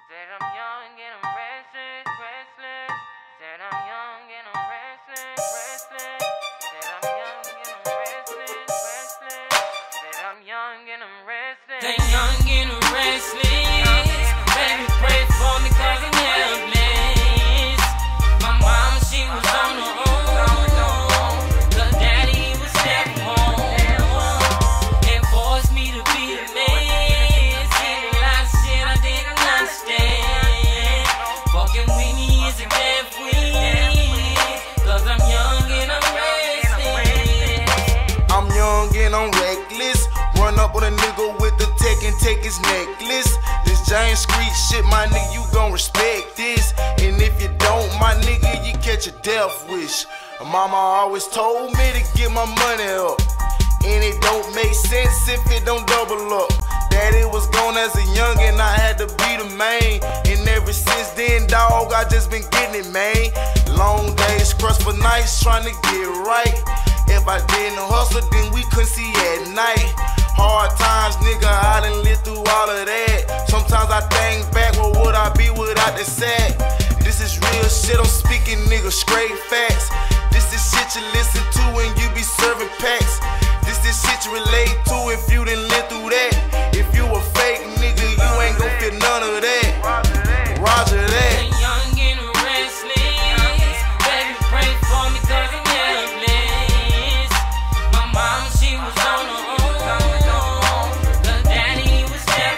Said I'm young and I'm restless, restless. Said I'm young and I'm restless, restless. Said I'm young and I'm restless, restless. Said I'm young and I'm restless. They young and I'm restless. Baby, pray for me 'cause I'm helpless. My mama, she was on her own. The daddy was step home and forced me to be the man. Said a lot of shit I didn't understand. Fucking with me is a bad friend, 'cause I'm young and I'm restless. I'm young and I'm reckless. Run up on a nigga with the tech and take his necklace. This giant street shit, my nigga, you gon' respect this. And if you don't, my nigga, you catch a death wish. Mama always told me to get my money up, and it don't make sense if it don't double up. Daddy was gone as a youngin', I had to be the main. And ever since then, dawg, I just been getting it, man. Long days, crust for nights, trying to get right. If I didn't hustle, then we couldn't see at night. Hard times, nigga, I done lived through all of that. Sometimes I think back, what would I be without the sack? This is real shit, I'm speaking, nigga, straight facts. This is shit you listen to when you be serving packs. This is shit you relate to if you didn't live through that. If you a fake nigga, you ain't gon' feel none of that. Roger that. They young and restless. Baby, pray for me 'cause I'm helpless. My mama, she was on her own. The daddy was step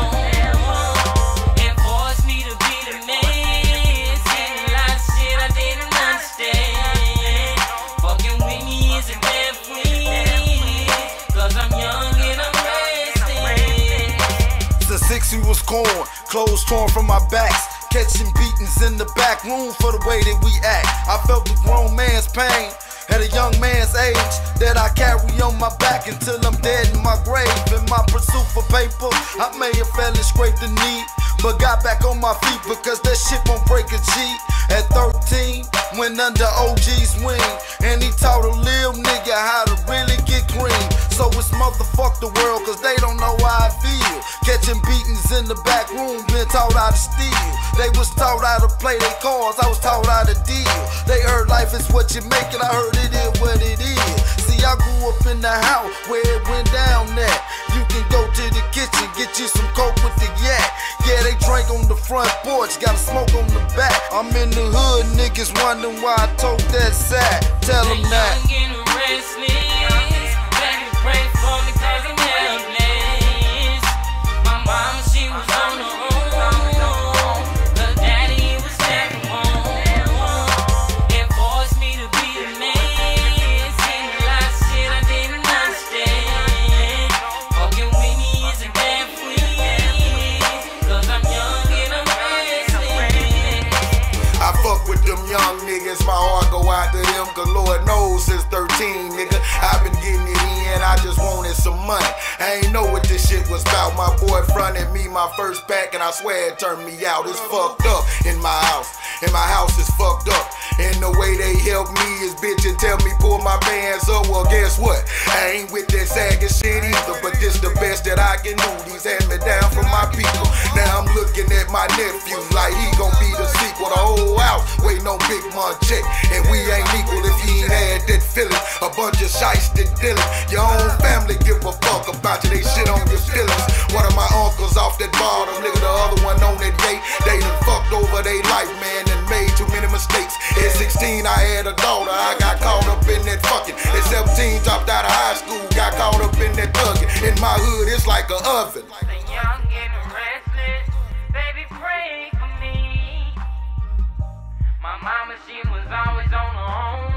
home and forced me to be the man. Said a lot of shit I didn't understand. Fucking with me is a bad friend, 'cause I'm young and I'm restless. Since 6 we was corn, clothes torn from my backs, catching beatings in the back room for the way that we act. I felt the grown man's pain at a young man's age that I carry on my back until I'm dead in my grave. In my pursuit for paper, I may have fell and scraped the knee, but got back on my feet because that shit won't break a G. At 13, went under OG's wing, and he taught a little nigga how to really get green. So it's motherfuck the world, 'cause they don't know how I feel. Catching beatings in the back room, been taught how to steal. They was taught how to play their cards, I was taught how to deal. They heard life is what you make it, I heard it is what it is. See, I grew up in the house where it went down at. You can go to the kitchen, get you some coke with the yak. Yeah, they drink on the front porch, gotta smoke on the back. I'm in the hood, niggas wondering why I told that side. Tell them that. Young and restless. Baby, pray for me 'cause I'm helpless. My mama, she was on her own. The daddy was step home and forced me to be the man. Said a lot of shit I didn't understand. Fucking with me is a bad friend, 'cause I'm young and I'm restless. I fuck with them young niggas, my heart go out to them, 'cause Lord knows since 13, nigga, I've been getting it in, I just wanted some money. I ain't know what this shit was about. My boy fronted me my first pack, and I swear it turned me out. It's fucked up in my house, and my house is fucked up. And the way they help me is bitches tell me pull my pants up. Well, guess what? I ain't with that sagging shit either, but this the best that I can do. These hand me down from my people. Now I'm looking at my nephew like he gon' be the sequel. The whole house waiting on Big Mon check, and we ain't equal if he ain't had that feeling. A bunch of shiesty dealing. Your own family give a fuck about you, they shit on your feelings. One of my uncles off that bottom, nigga, the other one on that gate. They done fucked over they life, man, and made too many mistakes. At 16, I had a daughter, I got caught up in that fucking. At 17, dropped out of high school, got caught up in that thugging. In my hood, it's like a oven. They young and restless. Baby, pray for me. My mama, she was always on her own.